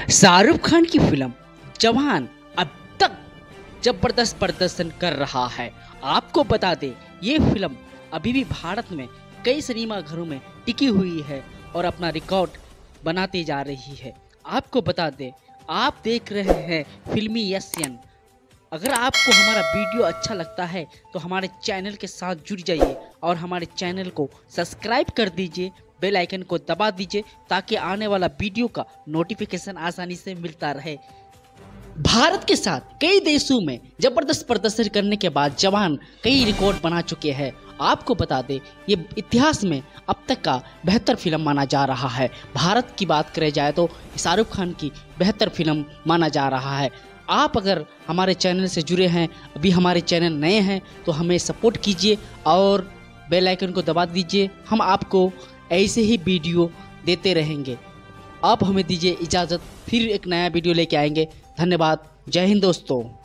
शाहरुख खान की फिल्म जवान अब तक जबरदस्त प्रदर्शन कर रहा है। आपको बता दें ये फिल्म अभी भी भारत में कई सिनेमा घरों में टिकी हुई है और अपना रिकॉर्ड बनाती जा रही है। आपको बता दें आप देख रहे हैं फिल्मी एशियन। अगर आपको हमारा वीडियो अच्छा लगता है तो हमारे चैनल के साथ जुड़ जाइए और हमारे चैनल को सब्सक्राइब कर दीजिए, बेल आइकन को दबा दीजिए ताकि आने वाला वीडियो का नोटिफिकेशन आसानी से मिलता रहे। भारत के साथ कई देशों में जबरदस्त प्रदर्शन करने के बाद जवान कई रिकॉर्ड बना चुके हैं। आपको बता दें ये इतिहास में अब तक का बेहतर फिल्म माना जा रहा है। भारत की बात करें जाए तो शाहरुख खान की बेहतर फिल्म माना जा रहा है। आप अगर हमारे चैनल से जुड़े हैं, अभी हमारे चैनल नए हैं तो हमें सपोर्ट कीजिए और बेल आइकन को दबा दीजिए। हम आपको ऐसे ही वीडियो देते रहेंगे। आप हमें दीजिए इजाज़त, फिर एक नया वीडियो लेके आएंगे। धन्यवाद। जय हिंद दोस्तों।